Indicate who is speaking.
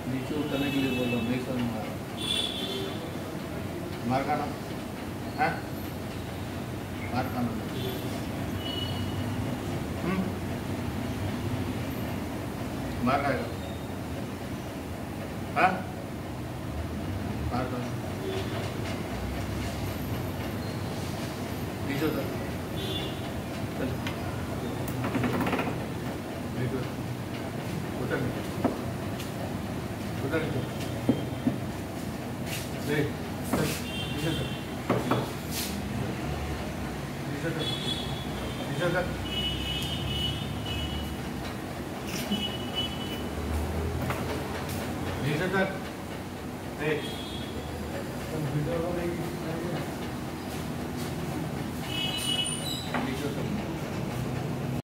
Speaker 1: नीचे उतरने के लिए बोल रहा हूँ, नहीं समझ में आ रहा। मार खाना है, मार खाना मार खाएगा, हाँ मार खाना नीचे उतर, चल नीचे उतर, उतर नीचे, ले चल नीचे उतर, नीचे उतर, नीचे उतर, नीचे उतर, ले वीडियो को नहीं